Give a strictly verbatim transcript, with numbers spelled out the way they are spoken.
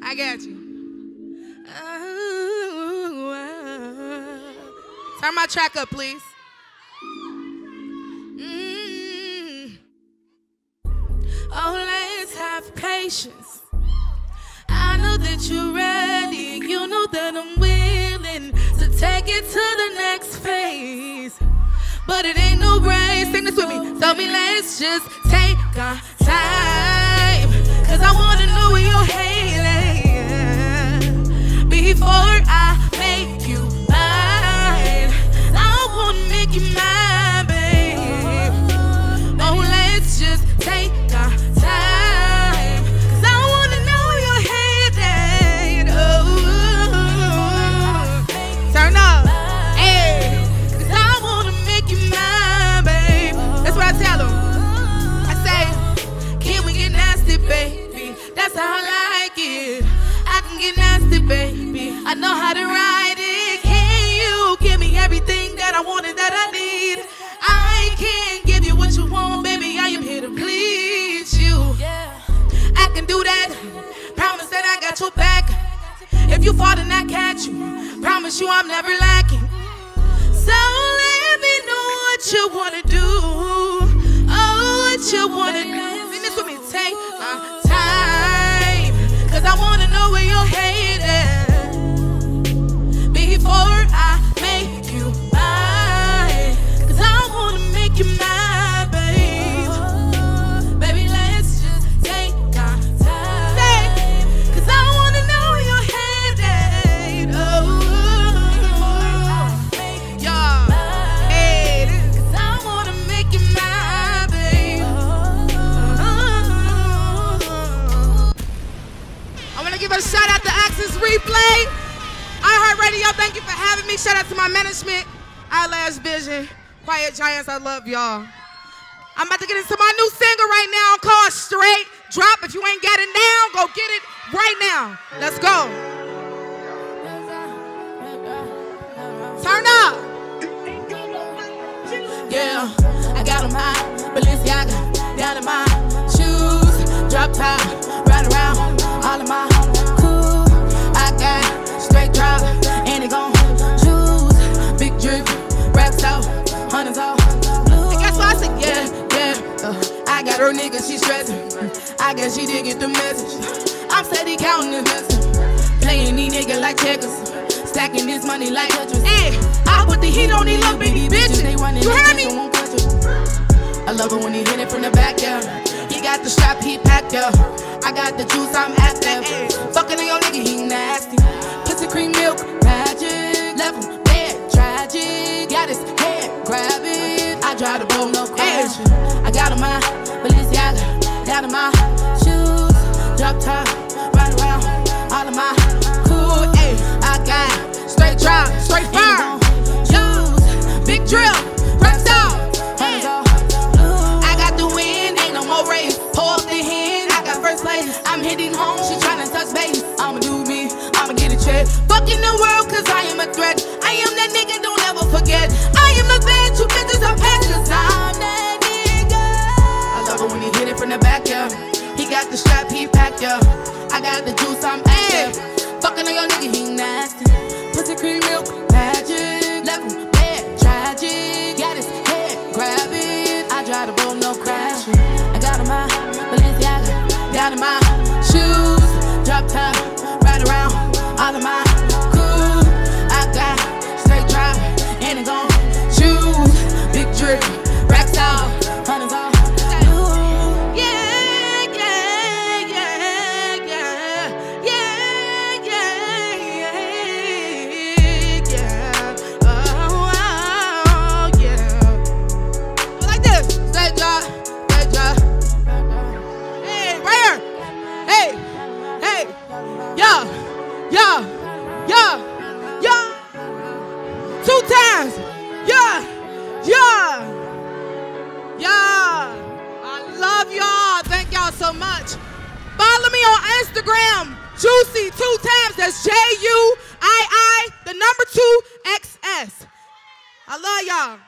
I got you. Turn my track up, please. Mm. Oh, let's have patience. I know that you're ready. You know that I'm willing to take it to the next phase. But it ain't no race. Sing this with me. Tell me, let's just take our time. Cause I wanna know where you're heading before I make you mine. I wanna make you mine, babe. Oh, let's just take our time. Cause I wanna know where you're headed. Oh, turn up. Hey, cause I wanna make you mine, babe. That's what I tell them. I say, can we get nasty, baby? That's how I like it. I can get nasty, baby. I know how to ride it. Can you give me everything that I want and that I need? I can't give you what you want, baby. I am here to please you. I can do that. Promise that I got your back. If you fall, then I catch you. Promise you I'm never lacking. So let me know what you wanna do. Oh, what you wanna do. Sing this with me. Take my time. Cause I wanna know where you're headed before I make you mine. Cause I wanna make you mine, babe. Baby, let's just take our time. Cause I wanna know where you're headed. Oh, yeah. Hey, cause I wanna make you mine, babe. I wanna give a shout out to Access Replay. iHeartRadio, thank you for having me. Shout out to my management, Eyelash Vision, Quiet Giants, I love y'all. I'm about to get into my new single right now called Straight Drop. If you ain't got it now, go get it right now. Let's go. Turn up. Yeah, I got on my Balenciaga, down in my shoes, drop top, ride around, all of my cool. I got straight drop, and it gon' choose. Big drip, racks out, hundreds off. And guess what I said? Yeah, yeah. Uh, I got her nigga, she stressing. I guess she didn't get the message. I'm steady counting the blessings. Playing these niggas like checkers. Stacking this money like Tetris. Hey, I put the heat on these little bitty bitches. They running, you heard me? I love it when he hit it from the back, yeah. He got the strap, he packed, yeah. I got the juice, I'm active. Fucking on your nigga, he nasty. Pussy cream milk, magic. Left him dead, tragic. Got his head, grab it. I drive the boat, no question. I got on my Balenciaga, down in my shoes. Drop top, ride around, all of my cool, ayy. I got straight drop, straight fire. Shoes, big drill, racks out. I got the win, ain't no more race. Pull up the hand, I got first place. I'm hitting home, she tryna touch base. I'ma do me, I'ma get a check. Fucking the world, cause I am a threat. I am that nigga, don't ever forget. I am the bad, you bitches are past, cause I'm that nigga. I love it when he hit it from the back, yeah. He got the strap, he packed, yeah. I got the juice, I'm active. Fucking on your nigga, he nasty. Pussy cream milk, magic. Left him dead, tragic. Got his head, grab it. I drive the boat, no crashing. I got on my Balenciaga, down in my shoes. Drop top, ride around, all of my cool. I got straight drop, and it gon' choose. Big drip, racks out, hundreds off. Yeah, yeah, yeah, yeah. Two times. Yeah, yeah, yeah. I love y'all. Thank y'all so much. Follow me on Instagram. Juicy two times. That's J U I I, the number two X S. I love y'all.